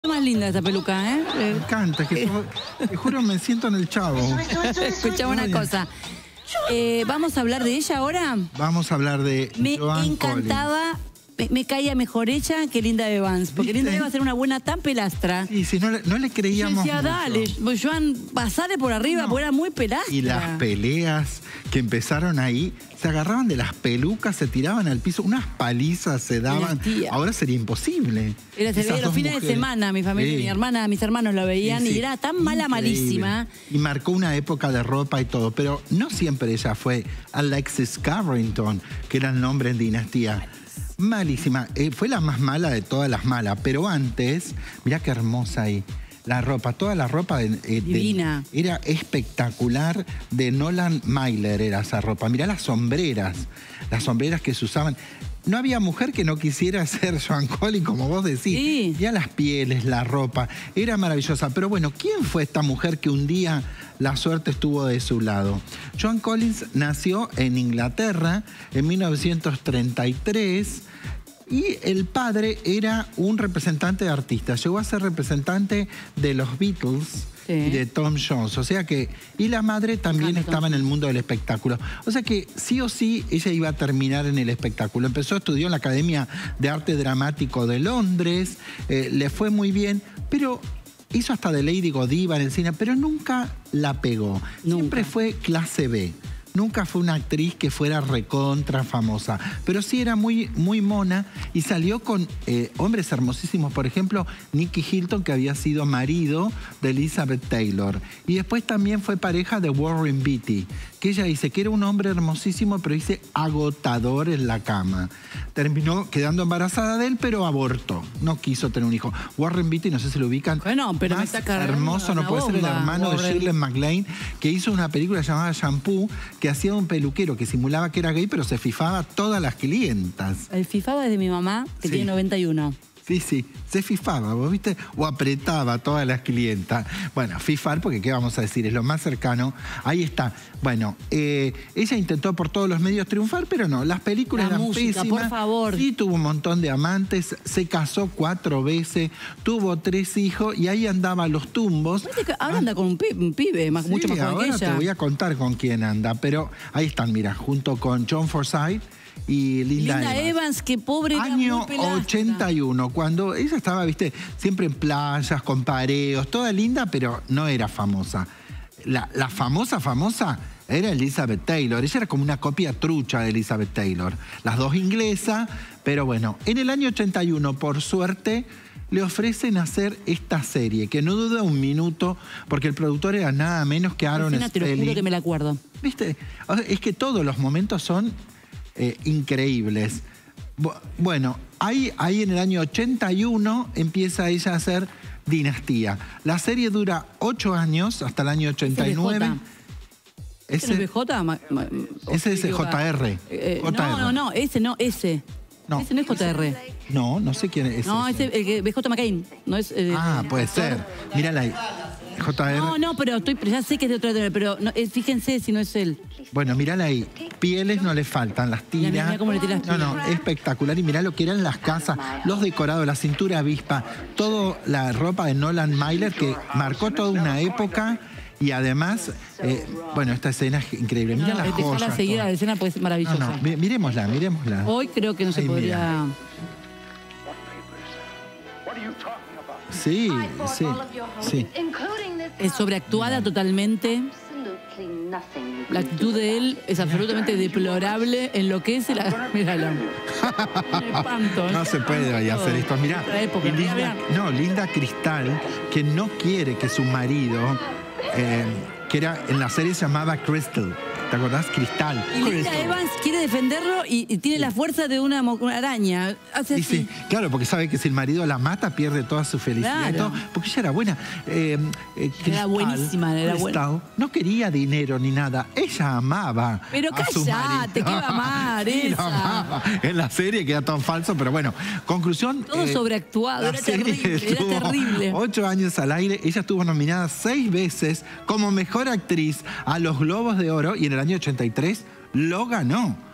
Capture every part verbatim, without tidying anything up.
Más linda esta peluca, ¿eh? Me encanta, que yo, te juro me siento en el Chavo. Escuchame una cosa. Eh, ¿Vamos a hablar de ella ahora? Vamos a hablar de Me Joan encantaba, me, me caía mejor ella que Linda Evans, porque ¿Viste? Linda Evans era una buena tan pelastra. Y si no, le- no le Yo creíamos decía, mucho. dale, Joan, pasale por arriba, No. porque era muy pelastra. Y las peleas que empezaron ahí, se agarraban de las pelucas, se tiraban al piso, unas palizas se daban. Dinastía. Ahora sería imposible. Era, se Esas veía los dos fines de mujeres. semana, mi familia, Sí. mi hermana, mis hermanos lo veían Sí, sí. y era tan mala, Increíble. malísima. Y marcó una época de ropa y todo, pero no siempre ella fue Alexis Carrington, que era el nombre en Dinastía. Malísima. Eh, fue la más mala de todas las malas, pero antes, mirá qué hermosa ahí. La ropa, toda la ropa de, eh, de- Divina. era espectacular, de Nolan Myler era esa ropa. Mirá las sombreras, las sombreras que se usaban. No había mujer que no quisiera ser Joan Collins, como vos decís. Sí. Ya las pieles, la ropa, era maravillosa. Pero bueno, ¿quién fue esta mujer que un día la suerte estuvo de su lado? Joan Collins nació en Inglaterra en mil novecientos treinta y tres. Y el padre era un representante de artistas. Llegó a ser representante de los Beatles Sí. y de Tom Jones. O sea que... Y la madre también encanta Tom estaba en el mundo del espectáculo. O sea que sí o sí ella iba a terminar en el espectáculo. Empezó, estudió en la Academia de Arte Dramático de Londres. eh, le fue muy bien, pero... Hizo hasta de Lady Godiva en el cine, pero nunca la pegó. Nunca. Siempre fue clase B. Nunca fue una actriz que fuera recontra famosa, pero sí era muy, muy mona y salió con eh, hombres hermosísimos. Por ejemplo, Nicky Hilton, que había sido marido de Elizabeth Taylor. Y después también fue pareja de Warren Beatty, que ella dice que era un hombre hermosísimo, pero dice agotador en la cama. Terminó quedando embarazada de él, pero abortó. No quiso tener un hijo. Warren Beatty, no sé si lo ubican. Bueno, pero me Más está cargando hermoso no una puede ser el bomba, hermano de Warren. Shirley MacLaine, que hizo una película llamada Shampoo, que hacía un peluquero que simulaba que era gay, pero se fifaba a todas las clientas. El fifaba es de mi mamá, que Sí. tiene noventa y uno. Sí, sí, se fifaba, ¿vos viste? O apretaba a todas las clientas. Bueno, fifar, porque ¿qué vamos a decir? Es lo más cercano. Ahí está. Bueno, eh, ella intentó por todos los medios triunfar, pero no, las películas La eran música, pésimas. por favor. Sí, tuvo un montón de amantes, se casó cuatro veces, tuvo tres hijos y ahí andaba a los tumbos. Parece que ahora anda con un pibe, un pibe más, Sí, mucho más joven que ahora ella. te voy a contar con quién anda, pero ahí están, mira, junto con John Forsythe y Linda, Linda Evans. Evans, que pobre era Año muy pelastra. ochenta y uno, cuando ella estaba, viste, siempre en playas, con pareos, toda linda, pero no era famosa. La, la famosa, famosa era Elizabeth Taylor. Ella era como una copia trucha de Elizabeth Taylor. Las dos inglesas, pero bueno, en el año ochenta y uno, por suerte, le ofrecen hacer esta serie, que no duda un minuto, porque el productor era nada menos que Aaron Alcina, te lo juro Spelling. que me la acuerdo. ¿Viste? O sea, es que todos los momentos son eh, increíbles. Bu- Bueno, ahí, ahí en el año ochenta y uno empieza ella a hacer Dinastía. La serie dura ocho años, hasta el año ochenta y nueve. ¿Ese no es B J? Ma- ma- o ese estoy es equivocada? J R. Eh, J R. no, no, no, ese no, ese. No. Ese no es J R. No, no sé quién es. No, ese. ese, el que B J McCain. No es. eh, Ah, puede ser. Mírala ahí. J R. No, no, pero estoy, pero ya sé que es de otro, pero no, eh, fíjense si no es él. Bueno, mírala ahí. Pieles no le faltan, las Mirá, tiras. mirá cómo le tira las No, no, tiras. espectacular. Y mirá lo que eran las casas, los decorados, la cintura avispa, toda la ropa de Nolan Myler que marcó toda una época. Y además, eh, bueno, esta escena es increíble. Mirá No, las empezar joyas. la seguida todo. de escena pues es No, maravillosa. no, mi- miremosla, miremosla. Hoy creo que no se Ay, podría. mira. Sí, sí, sí. Es sobreactuada totalmente. La actitud de él es absolutamente deplorable. Enloquece la. Mírala. Un espanto, ¿eh? No se puede ahí hacer esto. Mirá, Otra época. y Linda, Mirá, mirá. no, Linda Cristal, que no quiere que su marido, eh, que era en la serie se llamaba Crystal, ¿te acordás? Cristal. Y Linda Crystal. Evans quiere defenderlo y, y tiene la fuerza de una, mo- una araña. Hace Y así. sí, claro, porque sabe que si el marido la mata, pierde toda su felicidad. y Claro. todo, porque ella era buena. Eh, eh, Cristal, buenísima, era buena. Cristal no quería dinero ni nada. Ella amaba Pero a su cállate, marido. ¿qué va a amar Sí, lo esa? amaba. En la serie queda todo falso, pero bueno. Conclusión. Todo eh, sobreactuado, la era serie terrible, era estuvo terrible. Ocho años al aire. Ella estuvo nominada seis veces como mejor actriz a los Globos de Oro y en el año ochenta y tres lo ganó.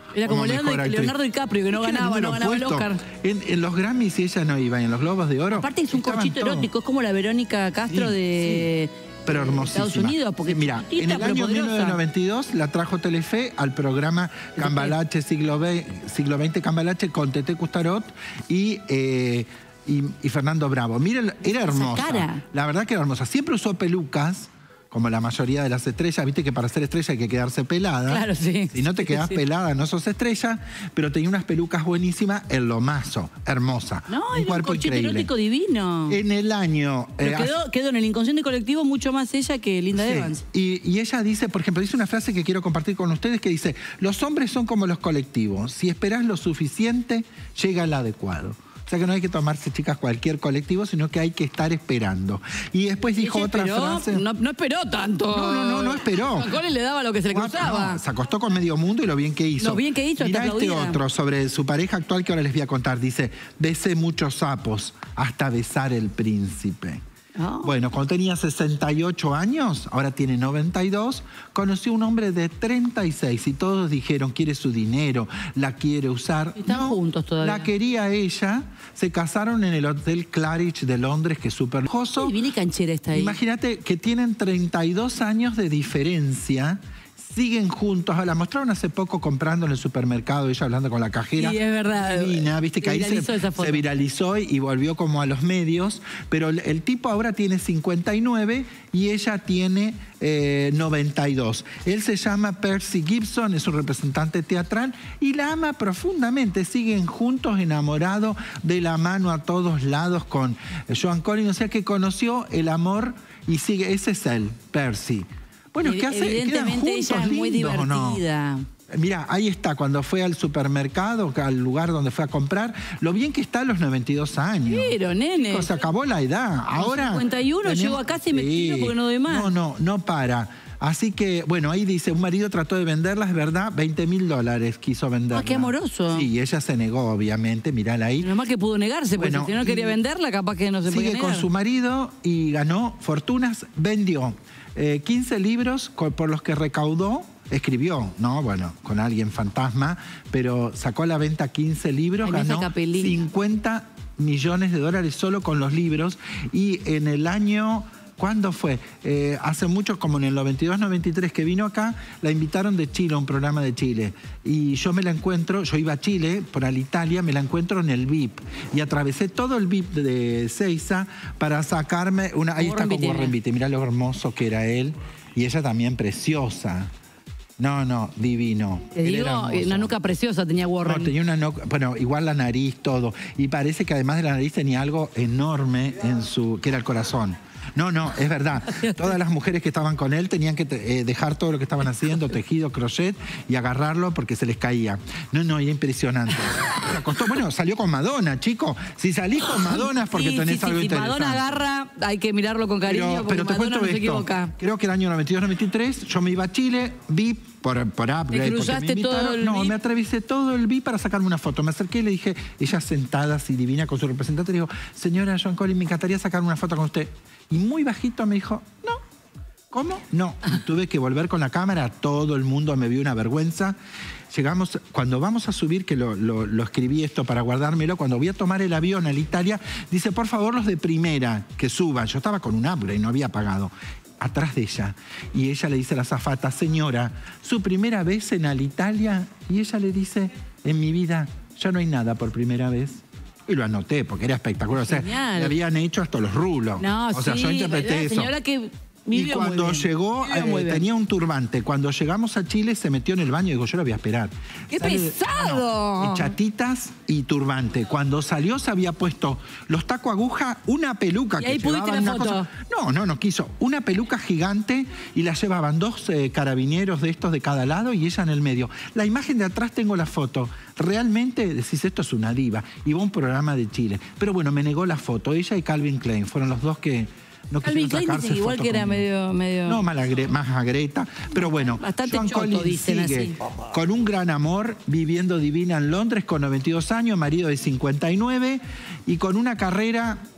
Era como, como Leonardo, Leonardo DiCaprio, que no ganaba, no ganaba el Oscar. En, en los Grammys ella no iba, y en los Globos de Oro. Aparte es un corchito todo. erótico, es como la Verónica Castro sí, de... Sí. Pero hermosísima. Estados Unidos, porque sí, mira, en el año mil novecientos noventa y dos la trajo Telefe al programa Cambalache siglo veinte Cambalache con Tete Custarot y, eh, y, y Fernando Bravo. Miren, era hermosa. Cara. La verdad que era hermosa. Siempre usó pelucas, como la mayoría de las estrellas. Viste que para ser estrella hay que quedarse pelada. Claro, sí. Si no te quedás sí. pelada, no sos estrella. Pero tenía unas pelucas buenísimas, el lomazo, hermosa. No, un cuerpo un increíble. erótico divino. En el año... Pero eh, quedó, quedó en el inconsciente colectivo mucho más ella que Linda sí. Evans. Y, y ella dice, por ejemplo, dice una frase que quiero compartir con ustedes que dice: los hombres son como los colectivos. Si esperás lo suficiente, llega el adecuado. O sea que no hay que tomarse, chicas, cualquier colectivo, sino que hay que estar esperando. Y después dijo otra esperó, frase... No, no esperó tanto. No, no, no, no esperó. A Cole le daba lo que se le cruzaba. No, se acostó con medio mundo y lo bien que hizo. Lo bien que hizo, Mirá este otro sobre su pareja actual que ahora les voy a contar. Dice: besé muchos sapos hasta besar el príncipe. Oh. Bueno, cuando tenía sesenta y ocho años, ahora tiene noventa y dos, conoció a un hombre de treinta y seis y todos dijeron: quiere su dinero, la quiere usar. Están no, juntos todavía. La quería ella. Se casaron en el Hotel Claridge de Londres, que es súper lujoso. Sí, viene canchera está ahí. Imagínate que tienen treinta y dos años de diferencia. Siguen juntos. La mostraron hace poco comprando en el supermercado, ella hablando con la cajera. Sí, es verdad. Divina, viste que ahí se, se viralizó y volvió como a los medios. Pero el, el tipo ahora tiene cincuenta y nueve y ella tiene eh, noventa y dos. Él se llama Percy Gibson, es un representante teatral y la ama profundamente. Siguen juntos, enamorados, de la mano a todos lados con Joan Collins. O sea que conoció el amor y sigue. Ese es él, Percy. Bueno, ¿qué hace? Evidentemente ella es muy divertida. No? Mira, ahí está, cuando fue al supermercado, al lugar donde fue a comprar, lo bien que está a los noventa y dos años. Pero, nene. Chicos, se acabó la edad. Ahora cincuenta y uno tenemos... llego a casa y me tiro sí. porque no doy más. No, no, no para. Así que, bueno, ahí dice, un marido trató de venderla, es verdad, veinte mil dólares quiso venderla. Ah, qué amoroso. Sí, ella se negó, obviamente, mirala ahí. Menos mal que pudo negarse, porque bueno, si no quería venderla, capaz que no se podía negar. Sigue con su marido y ganó fortunas, vendió eh, quince libros por los que recaudó, escribió, ¿no? Bueno, con alguien fantasma, pero sacó a la venta quince libros, Ay, ganó cincuenta millones de dólares solo con los libros y en el año... ¿Cuándo fue? Eh, hace mucho, como en el noventa y dos noventa y tres que vino acá, la invitaron de Chile, a un programa de Chile. Y yo me la encuentro, yo iba a Chile, por Alitalia, me la encuentro en el V I P. Y atravesé todo el V I P de Seiza para sacarme una... Ahí está con Warren Beatty, mirá lo hermoso que era él. Y ella también preciosa. No, no, divino. Te digo, una nuca preciosa tenía Warren. No, tenía una nuca, bueno, igual la nariz, todo. Y parece que además de la nariz tenía algo enorme en su... que era el corazón. No, no, es verdad. Todas las mujeres que estaban con él tenían que eh, dejar todo lo que estaban haciendo, tejido, crochet, y agarrarlo porque se les caía. No, no, era impresionante. Se acostó, bueno, salió con Madonna, chico. Si salís con Madonna es porque sí, tenés sí, algo sí, interesante. Si Madonna agarra, hay que mirarlo con cariño, pero, porque pero te Madonna cuento no se esto. equivoca. Creo que el año noventa y dos noventa y tres yo me iba a Chile, vi por, por Upgrade. ¿Te cruzaste me todo el No, V I P? me atravesé todo el V I P para sacarme una foto. Me acerqué y le dije, ella sentada así divina con su representante, le digo, señora Joan Collins, me encantaría sacar una foto con usted. Y muy bajito me dijo, no. ¿Cómo? No. Y tuve que volver con la cámara, todo el mundo me vio una vergüenza. Llegamos, cuando vamos a subir, que lo, lo, lo escribí esto para guardármelo, cuando voy a tomar el avión a Italia, dice, por favor, los de primera, que suban. Yo estaba con un Apple y no había pagado. Atrás de ella. Y ella le dice a la azafata, señora, su primera vez en Alitalia. Y ella le dice, en mi vida ya no hay nada por primera vez. Y lo anoté porque era espectacular. O sea, le habían hecho hasta los rulos. No, o sea, sí, yo interpreté eso. Señora que y cuando llegó, eh, tenía un turbante. Cuando llegamos a Chile, se metió en el baño y digo, yo lo voy a esperar. ¡Qué Sale, pesado! No, chatitas y turbante. Cuando salió, se había puesto los tacos aguja, una peluca y que ahí llevaban la una foto. cosa. No, no, no quiso. Una peluca gigante y la llevaban dos eh, carabineros de estos de cada lado y ella en el medio. La imagen de atrás tengo la foto. Realmente decís, esto es una diva. Y va a un programa de Chile. Pero bueno, me negó la foto. Ella y Calvin Klein fueron los dos que... No Calvin Klein dice igual que era medio, medio... No, más, más agreta. Pero bueno, bastante Joan choto, Collins dicen sigue así. Con un gran amor, viviendo divina en Londres con noventa y dos años, marido de cincuenta y nueve, y con una carrera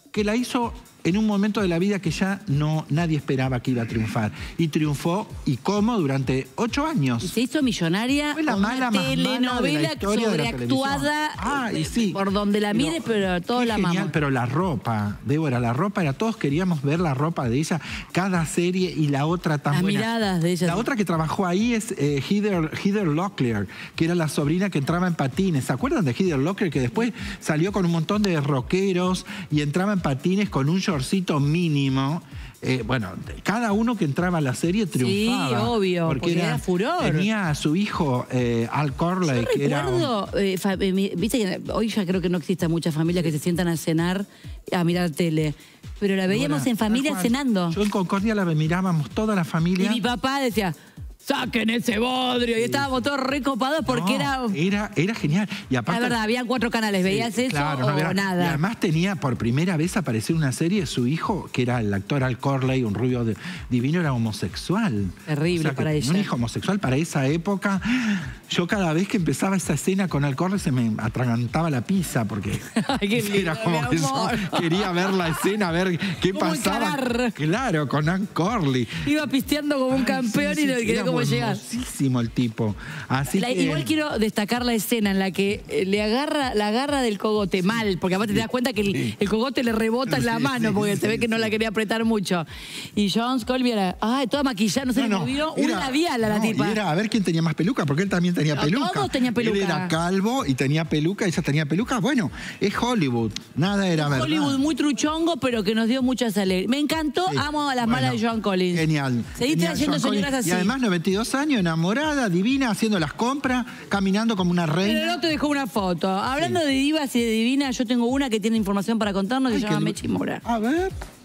que la hizo en un momento de la vida que ya no nadie esperaba que iba a triunfar. Y triunfó, ¿y cómo? Durante ocho años. Y se hizo millonaria. Fue la con mala una más telenovela mala de la historia sobreactuada. Ah, y sí. Por donde la mire, pero todos la genial, amamos. pero la ropa, Débora, la ropa era, todos queríamos ver la ropa de ella, cada serie y la otra tan Las buena. miradas de ella. La otra que trabajó ahí es eh, Heather, Heather Locklear, que era la sobrina que entraba en patines. ¿Se acuerdan de Heather Locklear? Que después salió con un montón de rockeros y entraba en patines con un shortcito mínimo. Eh, bueno, cada uno que entraba a la serie triunfaba. Sí, obvio, porque, porque era, era furor. Tenía a su hijo, eh, Al Corley, Yo que recuerdo, era... Un... Eh, eh, viste que hoy ya creo que no existen muchas familias que se sientan a cenar, a mirar tele. Pero la veíamos bueno, en familia cenando. Yo en Concordia la mirábamos toda la familia. Y mi papá decía... ¡Saquen ese bodrio! Y estábamos todos recopados porque no, era... era... Era genial. Y aparte, la verdad, habían cuatro canales. ¿Veías sí, eso claro, o no había, nada? Y además tenía, por primera vez apareció en una serie, su hijo, que era el actor Al Corley, un rubio de, divino, era homosexual. Terrible o sea, para ella. Un hijo homosexual para esa época. Yo cada vez que empezaba esa escena con Al Corley se me atragantaba la pizza porque Ay, qué lindo, era como que yo quería ver la escena, ver qué ¿Cómo pasaba. encarar? Claro, con Al Corley. Iba pisteando como un Ay, campeón sí, y no sí, quería cómo llegar. El tipo. Así la, que... Igual quiero destacar la escena en la que le agarra, la agarra del cogote mal, porque aparte te das cuenta que el, sí. el cogote le rebota en la sí, mano, sí, porque sí, se ve que no la quería apretar mucho. Y Jones Colby era, ay, toda maquillada, no se no, le movió no, un labial a la no, tipa. Y era a ver quién tenía más peluca, porque él también tenía no, peluca. Todos tenían peluca. Él era calvo y tenía peluca, ella tenía peluca. Bueno, es Hollywood, nada era es verdad. Hollywood muy truchongo, pero que nos dio muchas alegrías. Me encantó, sí. amo a las bueno, malas de Joan Collins. Genial. Seguí trayendo señoras así. Y además noventa y dos años, enamorada, divina, haciendo las compras, caminando como una reina. Pero no te dejó una foto. Hablando sí. de divas y de divinas, yo tengo una que tiene información para contarnos, que se llama Mechi Mora. A ver...